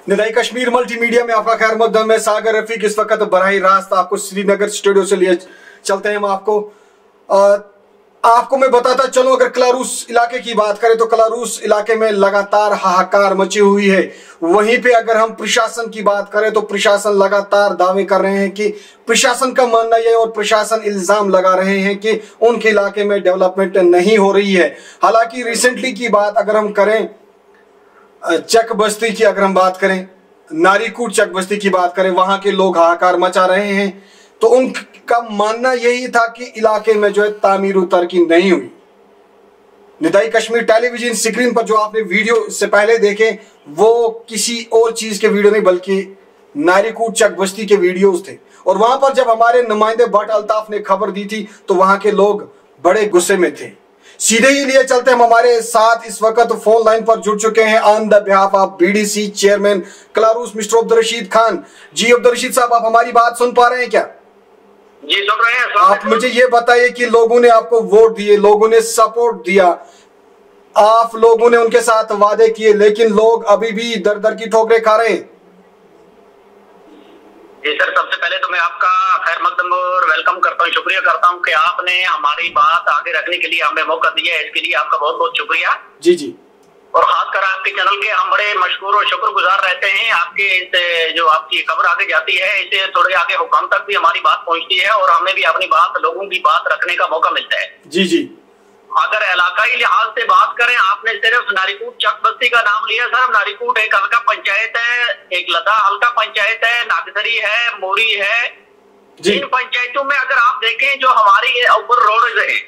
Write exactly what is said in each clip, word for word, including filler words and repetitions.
निदाई कश्मीर मल्टीमीडिया में आपका खैर मकदम है। सागर रफीक इस वक्त बराह रास्त आपको श्रीनगर स्टूडियो से लिए चलते हैं। हम आपको आ, आपको मैं बताता चलूं, अगर कलारूस इलाके की बात करें तो कलारूस इलाके में लगातार हाहाकार मची हुई है। वहीं पे अगर हम प्रशासन की बात करें तो प्रशासन लगातार दावे कर रहे हैं कि प्रशासन का मानना यह और प्रशासन इल्जाम लगा रहे हैं कि उनके इलाके में डेवलपमेंट नहीं हो रही है। हालांकि रिसेंटली की बात अगर हम करें, चक बस्ती की अगर हम बात करें, नारीकूट चक बस्ती की बात करें, वहां के लोग हाहाकार मचा रहे हैं। तो उनका मानना यही था कि इलाके में जो है तामीर तरक्की नहीं हुई। निदाई कश्मीर टेलीविजन स्क्रीन पर जो आपने वीडियो से पहले देखे वो किसी और चीज के वीडियो नहीं बल्कि नारीकूट चक बस्ती के वीडियोस थे। और वहां पर जब हमारे नुमाइंदे भट्ट अल्ताफ ने खबर दी थी तो वहां के लोग बड़े गुस्से में थे। सीधे ही लिए चलते हम, हमारे साथ इस वक्त फोन लाइन पर जुड़ चुके हैं on the behalf of BDC chairman Kalaroos mister Abdul Rashid Khan. जी अब्दुल रशीद साहब, आप हमारी बात सुन पा रहे हैं क्या? जी सुन रहे हैं। आप मुझे ये बताइए कि लोगों ने आपको वोट दिए, लोगों ने सपोर्ट दिया, आप लोगों ने उनके साथ वादे किए, लेकिन लोग अभी भी दर दर की ठोकरें खा रहे हैं। जी सर, सबसे पहले तो मैं आपका खैर मकदम और वेलकम करता हूँ, शुक्रिया करता हूँ कि आपने हमारी बात आगे रखने के लिए हमें मौका दिया है। इसके लिए आपका बहुत बहुत शुक्रिया। जी जी। और खासकर आपके चैनल के हम बड़े मशहूर और शुक्रगुजार रहते हैं। आपके इस जो आपकी खबर आगे जाती है इससे थोड़े आगे हुकाम तक भी हमारी बात पहुंचती है और हमें भी अपनी बात, लोगों की बात रखने का मौका मिलता है। जी जी। अगर इलाकाई लिहाज से बात करें, आपने सिर्फ नारीकूट चक बस्ती का नाम लिया सर। नारीकूट एक हल्का पंचायत है, एक लता हल्का पंचायत है, नागसरी है, मोरी है। इन पंचायतों में अगर आप देखें जो हमारी ऊपर रोड है,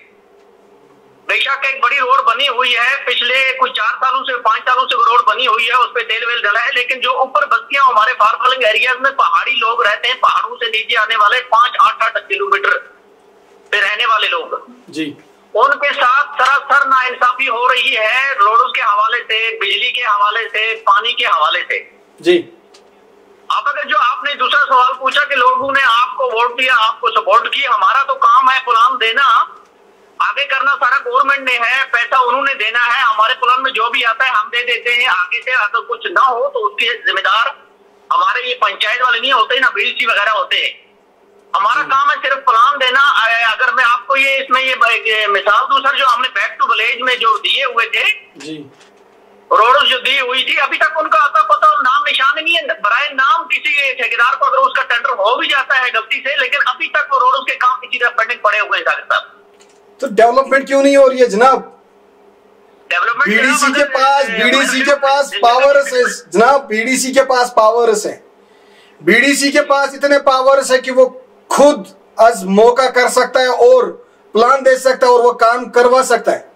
बेशक एक बड़ी रोड बनी हुई है, पिछले कुछ चार सालों से पांच सालों से रोड बनी हुई है, उस पर तेल वेल डला है। लेकिन जो ऊपर बस्तियां हमारे फार फ्लंग एरियाज में पहाड़ी लोग रहते हैं, पहाड़ों से नीचे आने वाले पांच आठ आठ किलोमीटर पे रहने वाले लोग, जी उनके साथ सरासर नाइंसाफी हो रही है रोडों के हवाले से, बिजली के हवाले से, पानी के हवाले से। जी अब अगर जो आपने दूसरा सवाल पूछा कि लोगों ने आपको वोट दिया, आपको सपोर्ट किया, हमारा तो काम है प्लान देना, आगे करना सारा गवर्नमेंट ने है, पैसा उन्होंने देना है। हमारे प्लान में जो भी आता है हम दे देते हैं। आगे से अगर कुछ ना हो तो उसके जिम्मेदार हमारे ये पंचायत वाले नहीं होते ना, बीडीसी वगैरह होते हैं। हमारा काम है सिर्फ प्लान देना। अगर मैं आपको ये इसमें ये मिसाल दूं सर, जो हमने बैक टू विलेज में जो दिए हुए थे जी रोड जो दी हुई थी, अभी तक उनका आता पता नाम निशान नहीं है। बराए नाम किसी ठेकेदार को अगर उसका टेंडर हो भी जाता है गलती से, लेकिन अभी तक वो रोड के काम किसी तरह पेंडिंग पड़े हुए हैं साहब। तो डेवलपमेंट क्यों नहीं हो रही है जनाब? बीडीसी के पास बीडीसी के पास पावर्स है जनाब, बीडीसी के पास पावर्स है, बीडीसी के पास इतने पावर्स है कि वो खुद आज मौका कर सकता है और प्लान दे सकता है और वो काम करवा सकता है।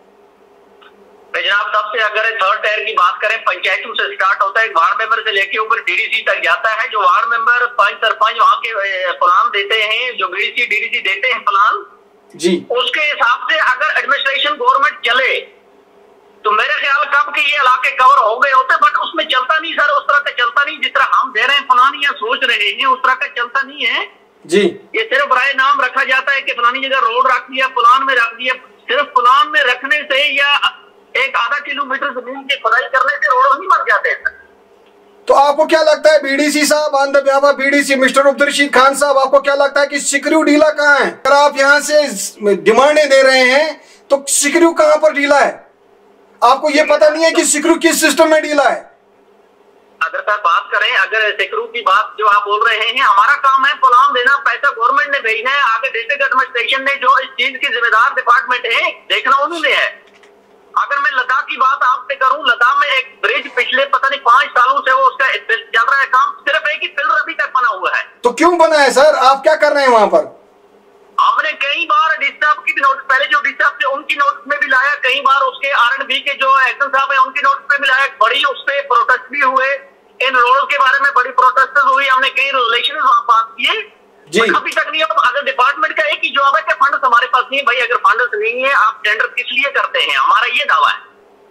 जनाब सबसे अगर थर्ड टायर की बात करें, पंचायतों से स्टार्ट होता है, वार्ड मेंबर से लेके ऊपर डीडीसी तक जाता है। जो वार्ड मेंबर पंच सरपंच वहाँ के प्लान देते हैं, जो बीडीसी डीडीसी देते हैं प्लान जी, उसके हिसाब से अगर एडमिनिस्ट्रेशन गवर्नमेंट चले तो मेरे ख्याल कब के ये इलाके कवर हो गए होते, बट उसमें चलता नहीं सर, उस तरह का चलता नहीं जिस तरह हम दे रहे हैं प्लान या सोच रहे हैं, उस तरह का चलता नहीं है जी। ये सिर्फ बराए नाम रखा जाता है कि फलानी जगह रोड रख दिया, प्लान में रख दिया। सिर्फ प्लान में रखने से या एक आधा किलोमीटर जमीन की खुदाई करने से रोड नहीं बन जाते हैं। तो आपको क्या लगता है बीडीसी साहब, on the behalf of BDC mister Abdul Rashid Khan साहब, आपको क्या लगता है कि सिकरू ढीला कहाँ है? अगर आप यहाँ से डिमांडें दे रहे हैं तो सिकरू कहाँ पर ढीला है? आपको ये पता नहीं है कि सिकरू किस सिस्टम में ढीला है? अगर सर बात करें, अगर सिकरू की बात जो आप बोल रहे हैं, हमारा काम है प्लान देना, पैसा गवर्नमेंट ने भेजना है, आगे डिस्ट्रिक्ट एडमिनिस्ट्रेशन ने जो इस चीज की जिम्मेदार डिपार्टमेंट है देखना उन्होंने है। अगर मैं लद्दाख की बात आपसे करूं, लद्दाख में एक ब्रिज पिछले पता नहीं पांच सालों से वो उसका चल रहा है काम, सिर्फ एक ही पिलर अभी तक बना हुआ है। तो क्यों बना है सर? आप क्या कर रहे हैं वहां पर? हमने कई बार डिस्टर्ब की भी नोटिस, पहले जो डिस्टर्ब थे उनकी नोटिस में भी लाया, कई बार उसके आर एंड बी के जो एक्शन साहब है उनकी नोटिस में भी लाया, बड़ी उस पर प्रोटेस्ट भी हुए, इन रोड के बारे में बड़ी प्रोटेस्ट हुई, हमने कई रेजुलेशन वहां पास किए, अभी तक नहीं। अगर डिपार्टमेंट का एक ही जवाब है कि फंड हमारे पास नहीं। भाई अगर फंड नहीं है आप टेंडर किस लिए करते हैं? हमारा ये दावा है।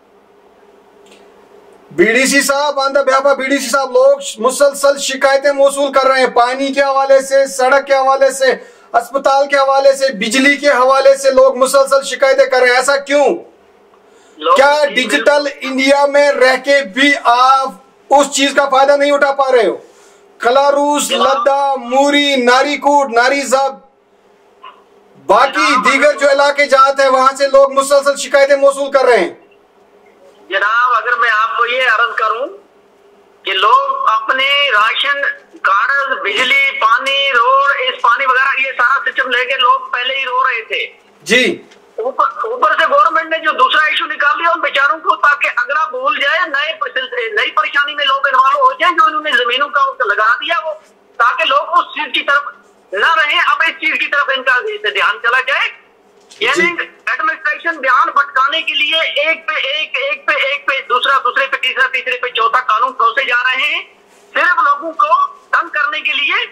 बीडीसी साहब, on the behalf of BDC साहब, लोग मुसलसल शिकायतें मौसूल कर रहे हैं, पानी के हवाले से, सड़क के हवाले से, अस्पताल के हवाले से, बिजली के हवाले से लोग मुसलसल शिकायतें कर रहे हैं। ऐसा क्यों? क्या डिजिटल इंडिया में रह के भी आप उस चीज का फायदा नहीं उठा पा रहे हो। कलारूस, लद्दा, मूरी, नारीकूट, नारीजब, बाकी दीगर जो इलाके जाते हैं वहां से लोग मुसलसल शिकायतें मौसूल कर रहे हैं। जनाब अगर मैं आपको ये अर्ज करूं कि लोग अपने राशन कार्ड, बिजली, पानी, रोड, इस पानी वगैरह ये सारा सिस्टम लेके लोग पहले ही रो रहे थे जी। ऊपर ऊपर से गवर्नमेंट ने जो दूसरा इशू निकाल लिया उन बेचारों को, ताकि अगला भूल जाए, नए नई परेशानी में लोग इन्वॉल्व हो जाए जो इन्होंने जमीनों का लगा दिया वो, ताकि लोग उस चीज की तरफ न रहे। अब इस चीज की तरफ इनका ध्यान चला जाए, यानी एडमिनिस्ट्रेशन ध्यान भटकाने के लिए एक पे एक एक पे एक पे दूसरा, दूसरे पे तीसरा, तीसरे पे चौथा कानून ठोसे जा रहे हैं, सिर्फ लोगों को तंग करने के लिए।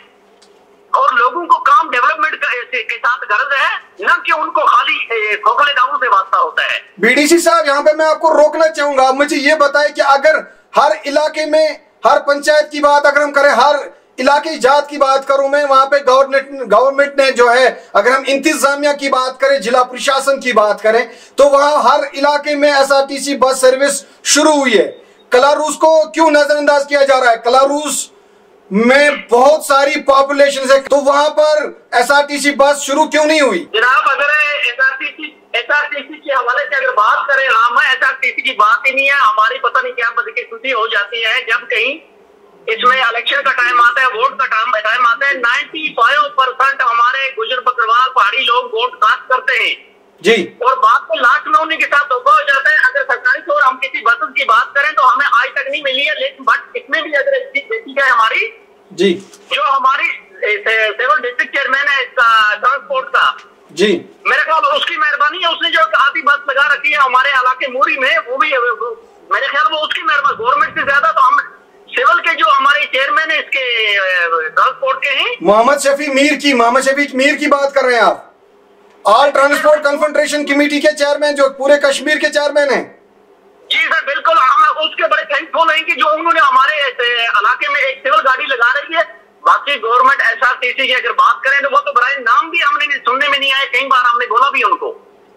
और लोगों को काम डेवलपमेंट के साथ गर्ज है, न कि उनको खाली खोखले दावों से वास्ता होता है। बीडीसी साहब यहाँ पे मैं आपको रोकना चाहूंगा। आप मुझे ये बताएं कि अगर हर इलाके में, हर पंचायत की बात अगर हम करें, हर इलाके जात की बात करूं मैं, वहां पे गवर्नमेंट गवर्नमेंट ने जो है, अगर हम इंतजामिया की बात करें, जिला प्रशासन की बात करें, तो वहां हर इलाके में एसआरटीसी बस सर्विस शुरू हुई है। कलारूस को क्यों नजरअंदाज किया जा रहा है? कलारूस में बहुत सारी पॉपुलेशन है, तो वहां पर एसआरटीसी बस शुरू क्यों नहीं हुई? जनाब अगर एसआरटीसी एसआरटीसी के हवाले से अगर बात करें, हम एसआरटीसी की बात ही नहीं है, हमारी पता नहीं क्या बदकिस्मती हो जाती है जब कहीं इसमें इलेक्शन का टाइम आता है, वोट का टाइम टाइम आता है, पचानवे परसेंट हमारे गुजर बकरवाल पहाड़ी लोग वोट कास्ट करते हैं जी, और बात में लास्ट में उन्हीं के साथ धोखा हो जाता है। अगर सरकारी तौर हम किसी बस की बात करें तो हमें आज तक नहीं मिली है, लेकिन बट इसमें भी अगर देखी जाए हमारी जी, जो हमारी सिविल डिस्ट्रिक्ट चेयरमैन है इसका ट्रांसपोर्ट का जी, मेरे ख्याल उसकी मेहरबानी है, उसने जो आधी बस लगा रखी है हमारे इलाके मूरी में, वो भी मेरे ख्याल वो उसकी मेहरबानी, गवर्नमेंट से ज्यादा तो हम सिविल के जो हमारे चेयरमैन है इसके ट्रांसपोर्ट के हैं, मोहम्मद शफी मीर की मोहम्मद शफी मीर की बात कर रहे हैं आप? ऑल ट्रांसपोर्ट कन्फेडरेशन कमेटी के चेयरमैन, जो पूरे कश्मीर के चेयरमैन हैं। जी सर बिल्कुल, हम उसके बड़े थैंकफुल हैं कि जो उन्होंने हमारे इलाके में एक सिविल गाड़ी लगा रही है। बाकी गवर्नमेंट एसआरटीसी की अगर बात करें तो वो तो बड़ा नाम भी हमने सुनने में नहीं आया, कई बार हमने बोला भी उनको।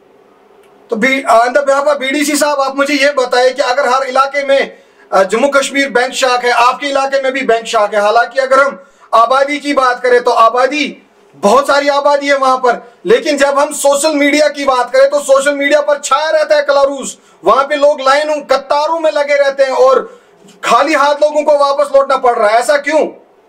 तो बीडीसी साहब आप मुझे ये बताए कि अगर हर इलाके में जम्मू कश्मीर बैंक शाख है, आपके इलाके में भी बैंक शाख है, हालांकि अगर हम आबादी की बात करें तो आबादी बहुत सारी आबादी है वहां पर, लेकिन जब हम सोशल मीडिया की बात करें तो सोशल मीडिया पर छाया रहता है कलारूस, वहां पे लोग लाइनों कतारों में लगे रहते हैं और खाली हाथ लोगों को वापस लौटना पड़ रहा है, ऐसा क्यों?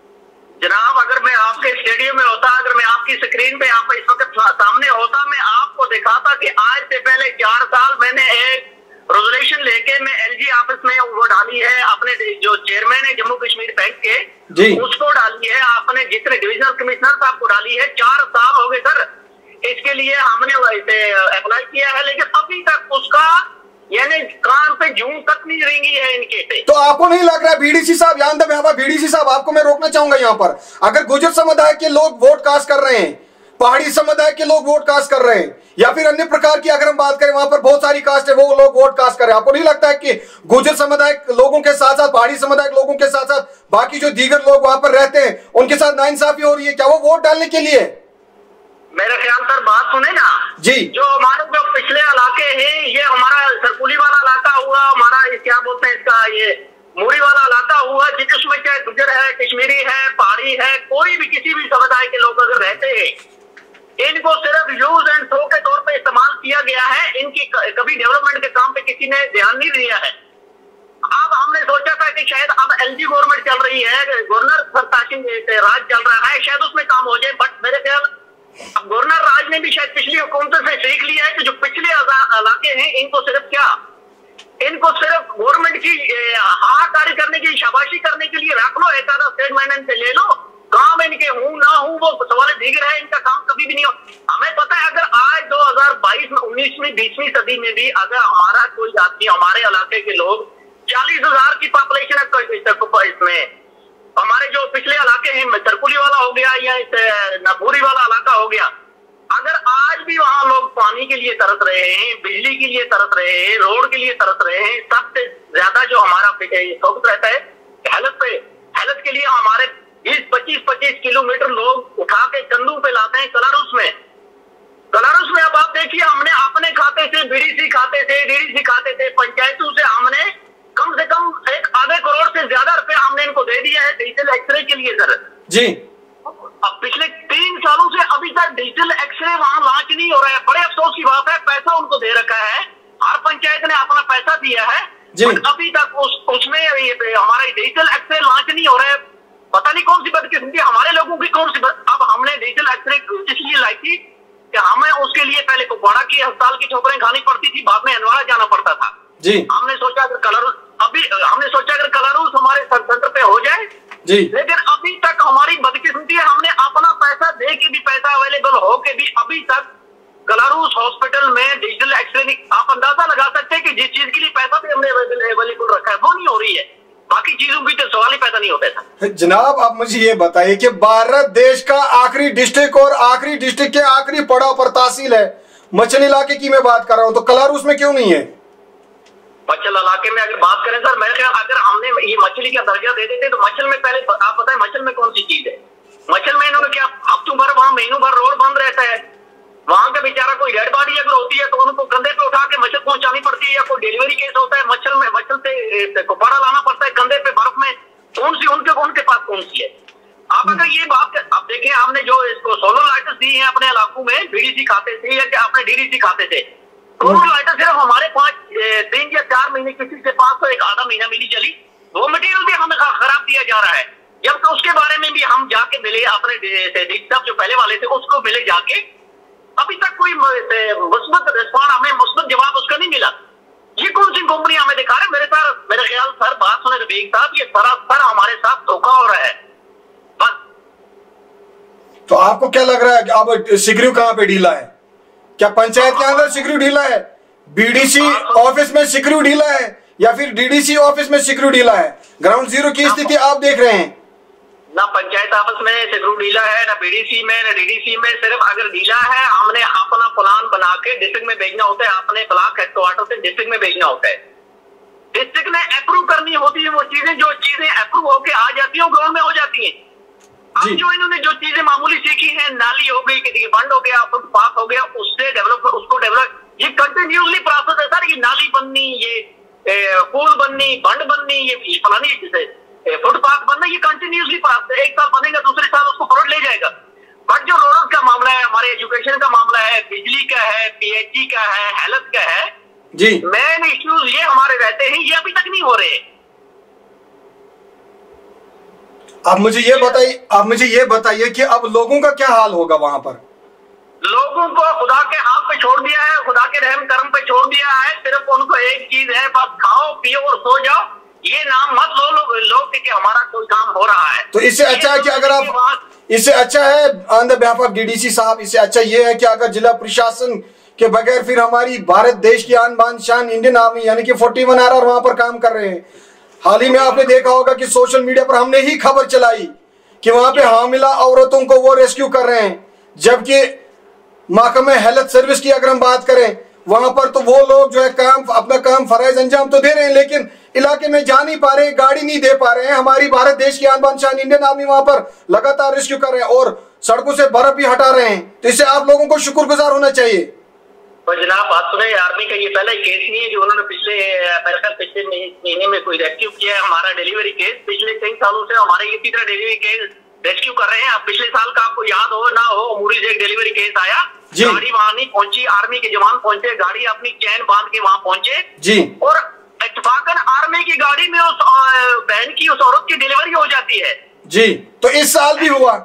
जनाब अगर मैं आपके स्टेडियम में होता, अगर मैं आपकी स्क्रीन पे आप इस वक्त सामने होता, मैं आपको दिखाता कि आज से पहले चार साल मैंने एक रेजोल्यूशन लेके मैं एलजी ऑफिस में वो डाली है, अपने जो चेयरमैन है जम्मू कश्मीर बैंक के जी, उसको डाली है, आपने जितने डिविजनल कमिश्नर साहब को डाली है। चार साल हो गए सर इसके लिए हमने अप्लाई किया है, लेकिन अभी तक उसका यानी कान पे जूं तक नहीं रेंगी है इनके पे। तो आपको नहीं लग रहा है बीडीसी साहब, यहाँ तक बीडीसी साहब आपको मैं रोकना चाहूंगा यहाँ पर, अगर गुर्जर समुदाय के लोग वोट कास्ट कर रहे हैं, पहाड़ी समुदाय के लोग वोट कास्ट कर रहे हैं, या फिर अन्य प्रकार की अगर हम बात करें वहां पर बहुत सारी कास्ट है, वो लोग वोट कास्ट कर रहे हैं, आपको नहीं लगता है कि गुर्जर समुदाय लोगों के साथ साथ पहाड़ी समुदाय के लोगों के साथ साथ बाकी जो दीगर लोग वहां पर रहते हैं उनके साथ नाइंसाफी हो रही है? क्या वो वोट डालने के लिए? मेरे ख्याल सर बात सुने ना जी, जो हमारे जो पिछले इलाके हैं, ये हमारा सरकुली वाला इलाका हुआ, हमारा क्या बोलते हैं इसका, ये मूरी वाला इलाका हुआ, जिसमें चाहे गुजर है, कश्मीरी है, पहाड़ी है, कोई भी किसी भी समुदाय के लोग अगर रहते हैं, इनको सिर्फ यूज एंड थ्रो के तौर पे इस्तेमाल किया गया है, इनकी कभी डेवलपमेंट के काम पे किसी ने ध्यान नहीं दिया है। अब हमने सोचा था कि शायद अब एलजी गवर्नमेंट चल रही है, गवर्नर सरताशिन राज चल रहा है, शायद उसमें काम हो जाए, बट मेरे ख्याल अब गवर्नर राज ने भी शायद पिछली हुकूमत से सीख लिया है कि जो पिछले इलाके हैं इनको सिर्फ क्या, इनको सिर्फ गवर्नमेंट की हाहाकारी करने की, शाबाशी करने के लिए रख लो, एक आधा स्टेटमेंट से ले लो, काम इनके हूं ना हूं वो सवाल दीगर है, इनका काम कभी भी नहीं हो। हमें पता है अगर आज दो हजार बाईस में उन्नीसवीं बीसवीं सदी में भी अगर हमारा कोई आदमी, हमारे इलाके के लोग चालीस हजार की पॉपुलेशन है इसमें, हमारे जो पिछले इलाके हैं तरकुली वाला हो गया या नबूरी वाला इलाका हो गया, अगर आज भी वहां लोग पानी के लिए तरस रहे हैं, बिजली के लिए तरस रहे हैं, रोड के लिए तरस रहे हैं, सबसे ज्यादा जो हमारा फोकस रहता है हेल्थ पे, हेल्थ के लिए हमारे बीस पच्चीस पच्चीस किलोमीटर लोग उठा के कंधों पे लाते हैं कलारूस में। कलारूस में अब आप देखिए, हमने अपने खाते से, बीडीसी खाते से, डीडीसी खाते से, पंचायतों से हमने कम से कम एक आधे करोड़ से ज्यादा रुपए हमने इनको दे दिया है डिजिटल एक्सरे के लिए सर जी। अब पिछले तीन सालों से अभी तक डिजिटल एक्सरे वहां लॉन्च नहीं हो रहा है। बड़े अफसोस की बात है, पैसा उनको दे रखा है, हर पंचायत ने अपना पैसा दिया है, अभी तक उस उसमें हमारा डिजिटल एक्सरे लॉन्च नहीं हो रहा है। पता नहीं कौन सी बदकिस्मती हमारे लोगों की, कौन सी बद... अब हमने डिजिटल एक्सरे इसलिए लाई थी कि हमें उसके लिए पहले कुपवाड़ा की अस्पताल की ठोकरें खानी पड़ती थी, बाद में हंदवाड़ा जाना पड़ता था जी। हमने सोचा अगर कलर अभी हमने सोचा अगर कलरूस हमारे सेंटर पे हो जाए जी, लेकिन अभी तक हमारी बदकिस्मती है, हमने अपना पैसा दे के भी, पैसा अवेलेबल हो के भी अभी तक कलरूस हॉस्पिटल में डिजिटल एक्सरे, आप अंदाजा लगा सकते हैं कि जिस चीज के लिए पैसा भी हमने अवेलेबल रखा है वो नहीं हो रही है, बाकी चीजों की तो सवाल ही पैदा नहीं होता था। जनाब आप मुझे ये बताइए कि भारत देश का आखिरी डिस्ट्रिक्ट और आखिरी डिस्ट्रिक्ट के आखिरी पड़ाव पर तहसील है, मचल इलाके की मैं बात कर रहा हूँ, तो कलारूस में क्यों नहीं है? मचल इलाके में अगर बात करें सर, मेरे ख्याल अगर हमने ये मछली का दर्जा दे देते तो मचल में पहले आप बताएं मचल में कौन सी चीज है? मचल में इन्होंने क्या हफ्तों भर वहां महीनों भर रोड बंद रहता है, वहां का बेचारा कोई डेड बॉडी अगर होती है तो उनको कंधे पे उठा के मचल पहुंचानी पड़ती है, या कोई डिलीवरी केस होता है मचल में, मचल से कुपवाड़ा लाना पड़ता है कंधे पे बर्फ में, कौन सी उनके उनके पास कौन सी है? आप अगर ये बात आप देखें, हमने जो इसको सोलर लाइट्स दी है अपने इलाकों में बीडीसी खाते से या अपने डीडीसी खाते से, सोलर लाइट्स सिर्फ हमारे पांच तीन या चार महीने किसी से पास तो एक आधा महीना मिली चली, वो मटेरियल भी हमें खराब दिया जा रहा है, जबकि उसके बारे में भी हम जाके मिले अपने जो पहले वाले थे उसको मिले जाके, अभी तक कोई मुस्बत रिस्पॉन्स हमें मुस्बत जवाब उसका नहीं मिला। ये कौन सी कंपनी हमें दिखा रहे? मेरे साथ मेरे ख्याल सर बात सुने रफीक साहब, ये सरासर हमारे साथ धोखा हो रहा है बस। तो आपको क्या लग रहा है कि अब सिगरेट कहाँ पे ढीला है? क्या पंचायत के अंदर सिगरेट ढीला है, बीडीसी ऑफिस में सिगरेट ढीला है, या फिर डीडीसी ऑफिस में सिगरेट ढीला है? ग्राउंड जीरो की स्थिति आप देख रहे हैं, ना पंचायत ऑफिस में सिगरेट ढीला है, ना बीडीसी में, ना डीडीसी में। सिर्फ अगर ढीला है हमने अपना प्लान बना के डिस्ट्रिक्ट में भेजना होता है, अपने ब्लॉक हेडक्वार्टर से डिस्ट्रिक्ट में भेजना होता है, डिस्ट्रिक्ट ने अप्रूव करनी होती है वो चीजें, जो चीजें अप्रूव होके आ जाती है ग्राउंड में हो जाती है। अब जो इन्होंने जो चीजें मामूली सीखी है, नाली हो गई, किसी फंड हो गया, पास हो गया, उससे डेवलप उसको डेवलप, ये कंटिन्यूसली प्रोसेस है सर। ये नाली बननी, ये पुल बननी, फंड बननी, ये फलानी फुटपाथ बनना, ये कंटिन्यूसली प्रोसेस, एक साल बनेगा दूसरे साल उसको फॉरवर्ड ले जाएगा। बट जो रोड का मामला है, हमारे एजुकेशन का मामला है, बिजली का है, पीएचई का है, हेल्थ का है जी, मेन इश्यूज ये हमारे रहते हैं, ये अभी तक नहीं हो रहे। आप मुझे ये बताइए आप मुझे ये बताइए कि अब लोगों का क्या हाल होगा वहां पर? लोगों को खुदा के हाथ पे छोड़ दिया है, खुदा के रहम करम पे छोड़ दिया है, सिर्फ उनको एक चीज है, बस खाओ पियो और सो जाओ, ये नाम मत लो लोग लोग कि हमारा कोई काम हो रहा है। तो इससे अच्छा है कि अगर आप इससे अच्छा है on the behalf of DDC साहब, इससे अच्छा ये है कि अगर जिला प्रशासन के बगैर फिर हमारी भारत देश की आन बान शान इंडियन आर्मी यानी कि फोर्टी वन आर आर वहां पर काम कर रहे हैं। हाल ही में आपने देखा होगा कि सोशल मीडिया पर हमने ही खबर चलाई कि वहां पे हामिला औरतों को वो रेस्क्यू कर रहे हैं, जबकि महकमे हेल्थ सर्विस की अगर हम बात करें वहां पर तो वो लोग जो है काम अपना काम फराइज अंजाम तो दे रहे हैं, लेकिन इलाके में जा नहीं पा रहे, गाड़ी नहीं दे पा रहे हैं। हमारी भारत देश की आन बान शान इंडियन आर्मी वहां पर लगातार रेस्क्यू कर रहे हैं और सड़कों से बर्फ भी हटा रहे हैं, तो इससे आप लोगों को शुक्रगुजार होना चाहिए। तो जनाब बात सुने, आर्मी का ये पहला केस नहीं है जो उन्होंने पिछले पिछले महीने में कोई रेस्क्यू किया है। हमारा डिलीवरी केस पिछले कई सालों से हमारे ये तीसरा डिलीवरी केस रेस्क्यू कर रहे हैं। अब पिछले साल का आपको याद हो ना हो, अमूरी से एक डिलीवरी केस आया, गाड़ी वहां नहीं पहुंची, आर्मी के जवान पहुंचे, गाड़ी अपनी चैन बांध के वहां पहुंचे जी, और इत्तेफाकन आर्मी की गाड़ी में उस बहन की उस औरत की डिलीवरी हो जाती है जी। तो इस साल भी हुआ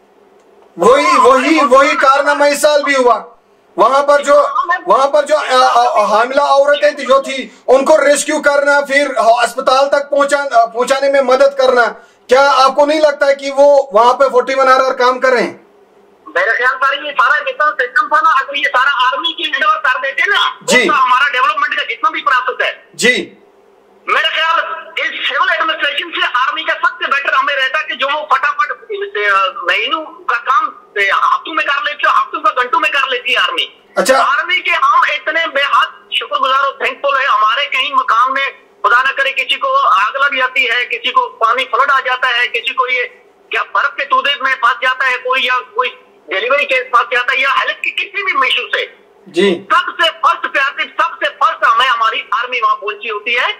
वही वही वही कारनामा, इस साल भी हुआ। वहां पर जो वहां पर जो हामिला औरतें जो थी उनको रेस्क्यू करना, फिर अस्पताल तक पहुंचा पहुंचाने में मदद करना, क्या आपको नहीं लगता है कि वो वहां पे फोर्टी वन आर आर काम कर रहे हैं? मेरे ख्याल से ये सारा जितना सिस्टम था ना, अगर ये सारा आर्मी की हैंड ओवर कर देते ना जी, तो हमारा डेवलपमेंट का जितना भी प्रोसेस है जी, मेरे ख्याल इस सिविल एडमिनिस्ट्रेशन से आर्मी का सबसे बेटर हमें रहता कि जो वो फटाफट महीनों का काम हफ्तों में कर लेती है, हफ्तों का घंटों में कर लेती है आर्मी। अच्छा, आर्मी के हम इतने बेहद शुक्रगुजार और थैंकफुल है। हमारे कहीं मकान में खुदा न करे किसी को आग लग जाती है, किसी को पानी फ्लड आ जाता है, किसी को ये क्या बर्फ के तूदे में फंस जाता है कोई, या कोई डिलीवरी केस फंस जाता है, या हेल्थ की किसी भी इशू से जी, सबसे फर्स्ट प्रायोरिटी सबसे फर्स्ट हमें हमारी आर्मी वहां पहुंची होती है।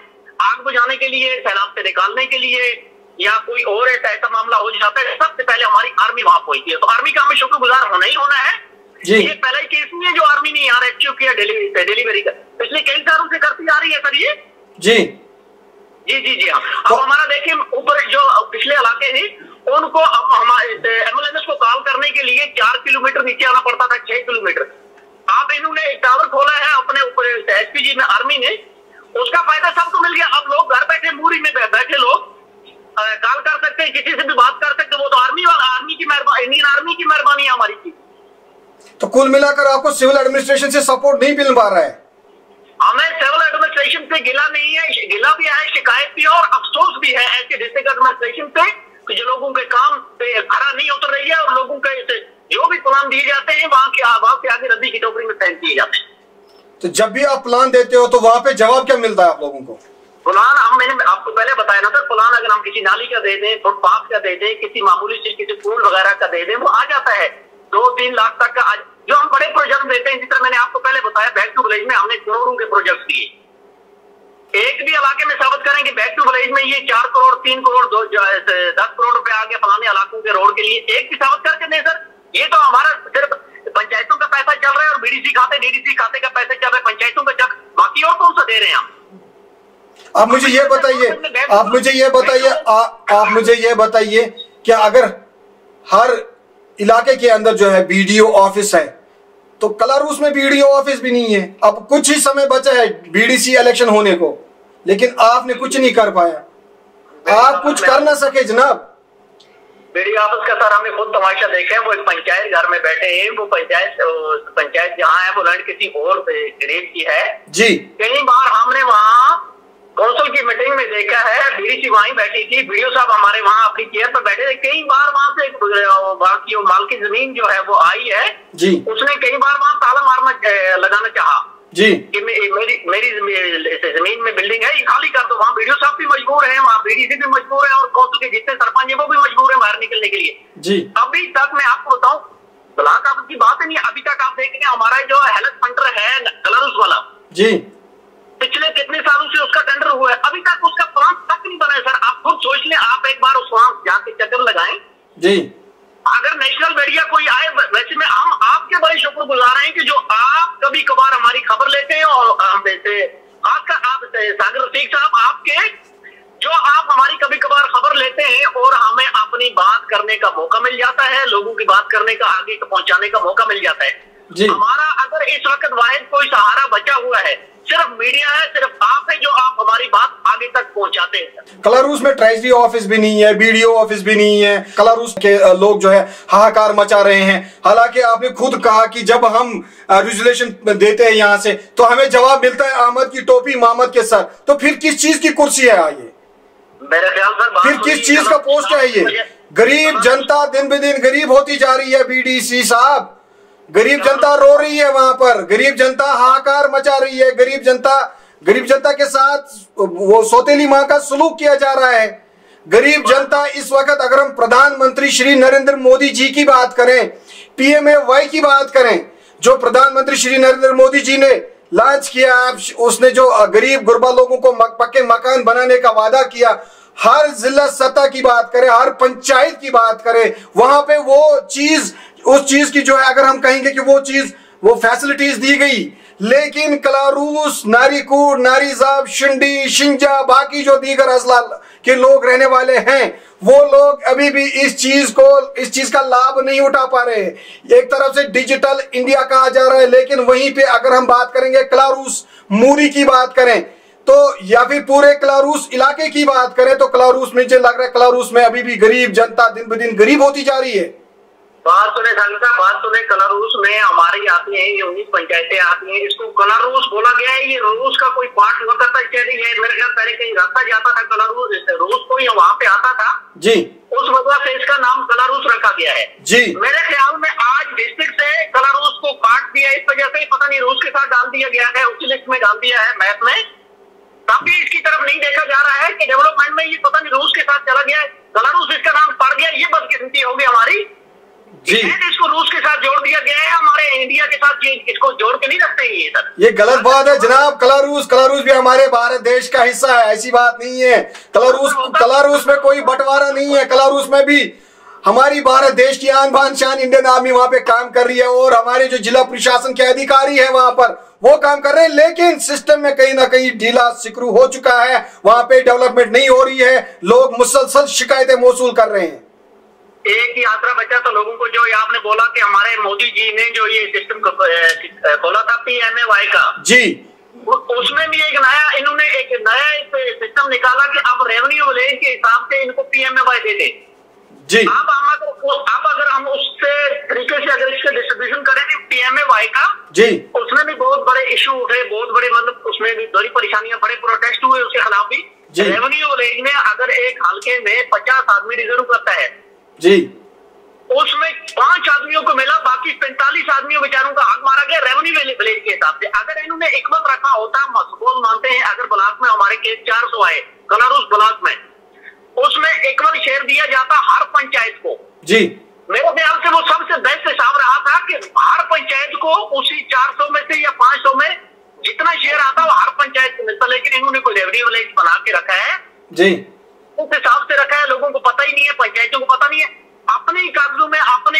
आग बुझाने के लिए, सैलाब से निकालने के लिए, या कोई और ऐसा मामला हो जाता है, सबसे पहले हमारी आर्मी वहां पहुंचती है। तो आर्मी का हमें शुक्रगुजार होना ही होना है। ये पहला ही केस नहीं है जो आर्मी ने यहाँ रेस्क्यू किया डिलीवरी डिलीवरी का, पिछले कई सालों से करती आ रही है सर ये। जी जी जी जी हाँ। अब हमारा देखिए ऊपर जो पिछले इलाके हैं उनको अब हमारे एम्बुलेंस को कॉल करने के लिए चार किलोमीटर नीचे आना पड़ता था, छह किलोमीटर। आप इन्होंने एक टावर खोला है अपने ऊपर एसपीजी में, आर्मी ने, उसका फायदा सबको मिल गया। अब लोग घर बैठे मूरी में बैठे लोग कॉल कर सकते हैं, किसी से भी बात कर सकते हैं। वो तो आर्मी वाला, आर्मी की मेहरबानी, इंडियन आर्मी की मेहरबानी है हमारी चीज। तो कुल मिलाकर आपको सिविल एडमिनिस्ट्रेशन से सपोर्ट नहीं मिल पा रहा है? हमें सिविल एडमिनिस्ट्रेशन से गिला नहीं है, गिला भी है, शिकायत भी है और अफसोस भी है ऐसे डिस्ट्रिक्ट एडमिनिस्ट्रेशन से कि जो लोगों के काम पे खरा नहीं उतर रही है और लोगों के जो भी प्लान दिए जाते हैं वहां के वहां से आगे रद्दी की टोकरी में फेंक दिए जाते हैं। तो जब भी आप प्लान देते हो तो वहां पे जवाब क्या मिलता है आप लोगों को? प्लान हम मैंने आपको पहले बताया ना सर, प्लान अगर हम किसी नाली का दे दें, फुटपाथ का दे दें, किसी मामूली चीज किसी पुल वगैरह का दे दें, वो आ जाता है दो तीन लाख तक का। जो हम बड़े प्रोजेक्ट देते हैं, जिस तरह मैंने आपको पहले बताया बैक टू विलेज में हमने करोड़ों के प्रोजेक्ट दिए। एक भी इलाके में साबित करें कि बैक टू विलेज में ये चार करोड़ तीन करोड़ दो दस करोड़ रुपए आ गया फलाने इलाकों के रोड के लिए, एक भी साबित करके नहीं सर। ये तो हमारा सिर्फ पंचायतों का पैसा चल रहा है और बीडीसी खाते डीडीसी खाते का पैसा चल रहा है पंचायतों का, जब बाकी और कौन सा दे रहे हैं हम? आप मुझे ये बताइए आप मुझे ये बताइए आप मुझे ये बताइए क्या अगर हर इलाके के अंदर जो है बीडीओ ऑफिस है तो कलारूस में बीडीओ ऑफिस भी नहीं है। अब कुछ ही समय बचा है बीडीसी इलेक्शन होने को, लेकिन आपने कुछ नहीं कर पाया, आप कुछ कर ना सके जनाब। बीडीओ ऑफिस का सर हमने खुद तमाशा देखा है। वो एक पंचायत घर में बैठे हैं, वो पंचायत पंचायत जहाँ है वो लैंड किसी और गरीब की है जी। कई बार हमने वहाँ काउंसिल की मीटिंग में देखा है, बीडीसी वहीं बैठी थी, बीडीओ साहब हमारे वहाँ अपनी चेयर पर बैठे थे। कई बार वहाँ से बाकी माल की जमीन जो है वो आई है जी, उसने कई बार वहाँ ताला मारना लगाना चाहा जी कि मेरी मेरी जमीन में बिल्डिंग है, ये खाली कर दो। वहाँ बीडीओ साहब भी मजबूर है, वहाँ बीडीसी भी मजबूर है और काउंसिल के जितने सरपंच है वो भी मजबूर है बाहर निकलने के लिए जी। अभी तक मैं आपको बताऊँ, ब्लॉक ऑफिस की बात नहीं, अभी तक आप देखेंगे हमारा जो हेल्थ सेंटर है कलारूस वाला जी, पिछले कितने सालों से उसका टेंडर हुआ है, अभी तक उसका प्लान तक नहीं बना है सर। आप खुद सोच लें, आप एक बार उस वहां जाके चक्कर लगाएं जी। अगर नेशनल मीडिया कोई आए, वैसे में हम आपके बड़े शुक्रगुजार हैं कि जो आप कभी कभार हमारी खबर लेते हैं और खासकर आप सागर रफीक साहब आपके जो आप हमारी कभी कभार खबर लेते हैं और हमें अपनी बात करने का मौका मिल जाता है, लोगों की बात करने का आगे पहुंचाने का मौका मिल जाता है जी। हमारा अगर इस वक्त वाहिद कोई सहारा बचा हुआ है सिर्फ मीडिया है, सिर्फ आप है जो आप हमारी बात आगे तक पहुंचाते हैं। कलारूस में ट्रेजरी ऑफिस भी नहीं है, बीडीओ ऑफिस भी नहीं है, कलारूस के लोग जो है हाहाकार मचा रहे हैं। हालांकि आपने खुद कहा कि जब हम रेजुलेशन देते हैं यहाँ से तो हमें जवाब मिलता है अहमद की टोपी मामद के सर, तो फिर किस चीज की कुर्सी है ये? मेरे ख्याल सर फिर किस चीज का पोस्ट है ये? गरीब जनता दिन ब दिन गरीब होती जा रही है बीडीसी साहब, गरीब जनता रो रही है वहां पर, गरीब जनता हाहाकार मचा रही है, गरीब जनता गरीब जनता के साथ वो सौतेली मां का सलूक किया जा रहा है। गरीब जनता इस वक्त अगर हम प्रधानमंत्री श्री नरेंद्र मोदी जी की बात करें, पीएमएवाई की बात करें, जो प्रधानमंत्री श्री नरेंद्र मोदी जी ने लॉन्च किया, उसने जो गरीब गुरबा लोगों को पक्के मकान बनाने का वादा किया, हर जिला सतह की बात करें, हर पंचायत की बात करें, वहां पे वो चीज उस चीज की जो है अगर हम कहेंगे कि वो चीज वो फैसिलिटीज दी गई, लेकिन कलारूस, नारीकूट, नारीजाब, शिंडी, शिंजा, बाकी जो दीगर अजला के लोग रहने वाले हैं वो लोग अभी भी इस चीज को इस चीज का लाभ नहीं उठा पा रहे। एक तरफ से डिजिटल इंडिया कहा जा रहा है, लेकिन वहीं पे अगर हम बात करेंगे कलारूस मूरी की बात करें तो या फिर पूरे कलारूस इलाके की बात करें तो कलारूस में मुझे लग रहा है कलारूस में अभी भी गरीब जनता दिन ब दिन गरीब होती जा रही है। बात सुने संगता, बात सुने, कलारूस में हमारी आती है ये उन्नीस पंचायतें आती हैं, इसको कलारूस बोला गया है, ये रूस का कोई पार्ट हुआ करता है, मेरे ख्याल पहले कहीं रास्ता जाता था कलारूस, रूस को ही वहां पे आता था जी, उस वजह से इसका नाम कलारूस रखा गया है जी। मेरे ख्याल में आज डिस्ट्रिक्ट से कलारूस को काट दिया इस वजह से, पता नहीं रूस के साथ डाल दिया गया है, उसी लिस्ट में डाल दिया है मैप में, ताकि इसकी तरफ नहीं देखा जा रहा है कि डेवलपमेंट में ये पता नहीं रूस के साथ चला गया है, कलारूस इसका नाम पड़ गया, ये बदकिस्मती होगी हमारी जी। इसको रूस के साथ जोड़ दिया गया है, हमारे इंडिया के साथ ये इसको जोड़ के नहीं रखते ये सर। ये गलत बात है जनाब। कलारूस कलारूस भी हमारे भारत देश का हिस्सा है, ऐसी बात नहीं है। कलारूस कलारूस में कोई बंटवारा नहीं है। कलारूस में भी हमारी भारत देश की आन बान शान इंडियन आर्मी वहां पे काम कर रही है और हमारे जो जिला प्रशासन के अधिकारी है वहां पर वो काम कर रहे हैं, लेकिन सिस्टम में कहीं ना कहीं ढीला सिकरू हो चुका है। वहां पे डेवलपमेंट नहीं हो रही है, लोग मुसलसल शिकायतें मौसूल कर रहे हैं। एक ही आसरा बचा तो लोगों को, जो आपने बोला कि हमारे मोदी जी ने जो ये सिस्टम खोला था पीएमएवाई का जी, उसमें भी एक नया इन्होंने एक नया सिस्टम निकाला कि अब रेवेन्यू विलेज के हिसाब से इनको पीएमएवाई दे दे जी। अब हम अगर अब अगर हम उससे तरीके से अगर इसका डिस्ट्रीब्यूशन करें पीएमएवाई का जी, उसमें भी बहुत बड़े इशू उठे, बहुत बड़े मतलब उसमें भी बड़ी परेशानियां, बड़े प्रोटेस्ट हुए उसके खिलाफ भी। रेवेन्यू विलेज में अगर एक हल्के में पचास आदमी रिजर्व करता है जी, उसमें पांच आदमियों को मिला, बाकी पैंतालीस आदमियों बेचारों का हक मारा गया रेवेन्यू विलेज के हिसाब से। अगर इन्होंने इक्वल रखा होता, सपोज मानते हैं अगर ब्लॉक में हमारे केस चार सौ आए कलारूस ब्लॉक में, उसमें इक्वल शेयर दिया जाता हर पंचायत को जी। मेरे ख्याल से वो सबसे बेस्ट हिसाब रहा था कि हर पंचायत को उसी चार सौ में से या पांच सौ में जितना शेयर आता वो हर पंचायत को मिलता, लेकिन इन्होंने कोई रेवेन्यू विलेज बना के रखा है जी, उस हिसाब से रखा है, लोगों को पता ही नहीं है, पंचायतों को पता नहीं है, अपने ही कागजों में अपने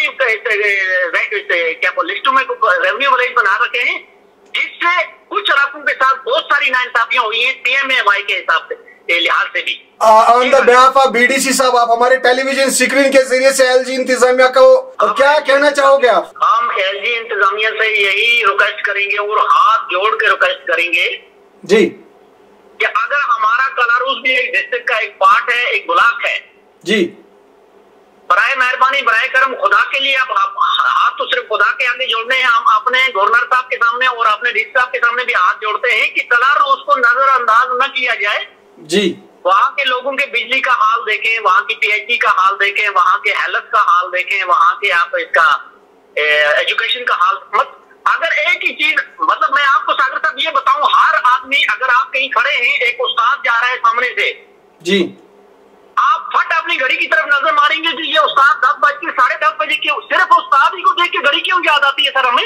क्या लिस्टों में रेवेन्यू विलेज बना रखे हैं, जिससे कुछ इलाकों के साथ बहुत सारी नाइंसाफियां हुई हैं पीएमएवाई के हिसाब से लिहाज से भी। On the behalf of BDC साहब, आप हमारे टेलीविजन स्क्रीन के जरिए से एलजी इंतजामिया को क्या कहना चाहोगे आप? हम एलजी इंतजामिया से यही रिक्वेस्ट करेंगे और हाथ जोड़ के रिक्वेस्ट करेंगे जी कि अगर हमारा कलारूस भी एक डिस्ट्रिक्ट का एक पार्ट है, एक ब्लॉक है जी, बराए मेहरबानी बराए करम खुदा के लिए आप हाथ तो सिर्फ खुदा के आगे जोड़ने हैं। हम अपने गवर्नर साहब के सामने और अपने डी साहब के सामने भी हाथ जोड़ते हैं कि कलारूस को नजरअंदाज न किया जाए जी। वहाँ के लोगों के बिजली का हाल देखें, वहाँ की पीएचडी का हाल देखें, वहाँ के हेल्थ का हाल देखें, वहाँ के आप इसका एजुकेशन का हाल मत। अगर एक ही चीज मतलब मैं आपको सागर साहब ये बताऊं, हर आदमी अगर आप कहीं खड़े हैं, एक उस्ताद जा रहा है सामने से जी, आप फट अपनी घड़ी की तरफ नजर मारेंगे कि ये उस्ताद दस बज के साढ़े दस बजे क्यों, सिर्फ उस्ताद ही को देख के घड़ी क्यों याद आती है सर हमें?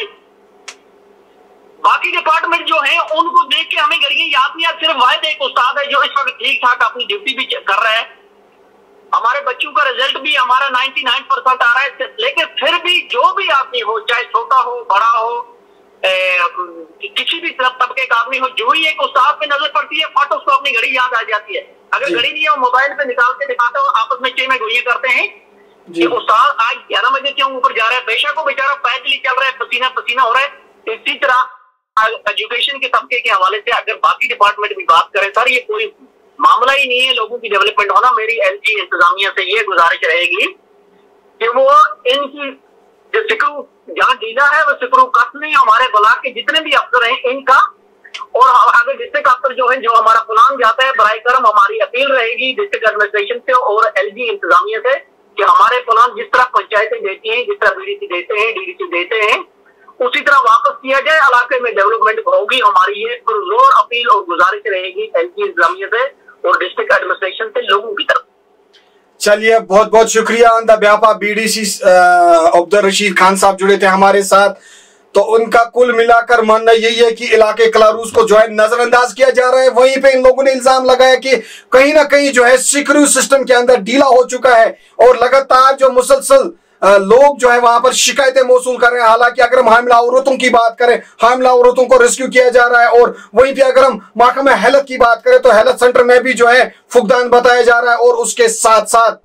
बाकी डिपार्टमेंट जो है उनको देख के हमें घड़ी याद नहीं आती, सिर्फ वाहिद एक उस्ताद है जो इस वक्त ठीक ठाक अपनी ड्यूटी भी कर रहा है। हमारे बच्चों का रिजल्ट भी हमारा निन्यानवे परसेंट आ रहा है, लेकिन फिर भी जो भी आदमी हो, चाहे छोटा हो बड़ा हो, ए, किसी भी तबके का आदमी हो, जो ही एक उस्ताद पे नजर पड़ती है फट उसको अपनी घड़ी याद आ जाती है। अगर घड़ी नहीं है वो मोबाइल पे निकाल के दिखाते हो, आपस में चे में गोइयां करते हैं कि उस्ताद आज ग्यारह बजे क्यों ऊपर जा रहा है, बेशक वो बेचारा पैदल चल रहा है, पसीना पसीना हो रहा है। इसी तरह एजुकेशन के तबके के हवाले से अगर बाकी डिपार्टमेंट भी बात करें सर, ये कोई मामला ही नहीं है लोगों की डेवलपमेंट होना। मेरी एलजी इंतजामिया से ये गुजारिश रहेगी कि वो इनकी जो सिक्रू जहाँ ढीला है वो सिक्रू कस नहीं, हमारे ब्लॉक के जितने भी अफसर हैं इनका, और अगर डिस्ट्रिक्ट अफसर जो है जो हमारा प्लान जाता है बराए करम हमारी अपील रहेगी डिस्ट्रिक्ट एडमिनिस्ट्रेशन से और एलजी इंतजामिया से कि हमारे प्लान जिस तरह पंचायतें देती हैं, जिस तरह बीडीसी देते हैं, डीडीसी देते हैं, उसी तरह वापस किया जाए, इलाके में डेवलपमेंट होगी। हमारी ये पुरजोर अपील और गुजारिश रहेगी एलजी इंतजामिया से और डिस्ट्रिक्ट एडमिनिस्ट्रेशन से लोगों की तरफ। चलिए बहुत बहुत शुक्रिया। On the behalf of BDC Abdul Rashid Khan साहब जुड़े थे हमारे साथ। तो उनका कुल मिलाकर मानना यही है कि इलाके कलारूस को जो है नजरअंदाज किया जा रहा है। वहीं पे इन लोगों ने इल्जाम लगाया कि कहीं ना कहीं जो है सिक्योरिटी सिस्टम के अंदर ढीला हो चुका है और लगातार जो मुसलसल लोग जो है वहां पर शिकायतें मौसूल कर रहे हैं। हालांकि अगर हम हामिला औरतों की बात करें, हामिला औरतों को रेस्क्यू किया जा रहा है, और वहीं पे अगर हम महकमा हेल्थ की बात करें तो हेल्थ सेंटर में भी जो है फुकदान बताया जा रहा है। और उसके साथ साथ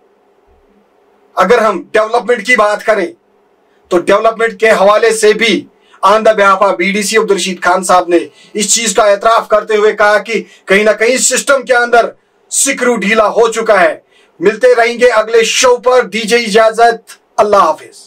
अगर हम डेवलपमेंट की बात करें तो डेवलपमेंट के हवाले से भी on the behalf of BDC Abdul Rashid Khan साहब ने इस चीज का एतराफ करते हुए कहा कि कहीं ना कहीं सिस्टम के अंदर सिक्योरिटी ढीला हो चुका है। मिलते रहेंगे अगले शो पर, दीजिए इजाजत, अल्लाह हाफिज।